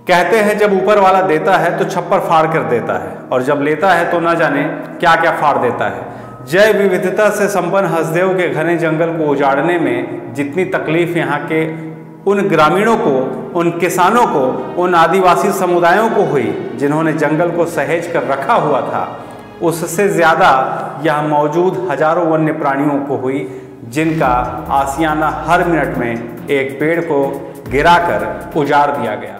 कहते हैं जब ऊपर वाला देता है तो छप्पर फाड़ कर देता है, और जब लेता है तो ना जाने क्या क्या फाड़ देता है। जैव विविधता से संपन्न हसदेव के घने जंगल को उजाड़ने में जितनी तकलीफ यहाँ के उन ग्रामीणों को, उन किसानों को, उन आदिवासी समुदायों को हुई जिन्होंने जंगल को सहेज कर रखा हुआ था, उससे ज़्यादा यहाँ मौजूद हजारों वन्य प्राणियों को हुई जिनका आशियाना हर मिनट में एक पेड़ को गिराकर उजाड़ दिया गया।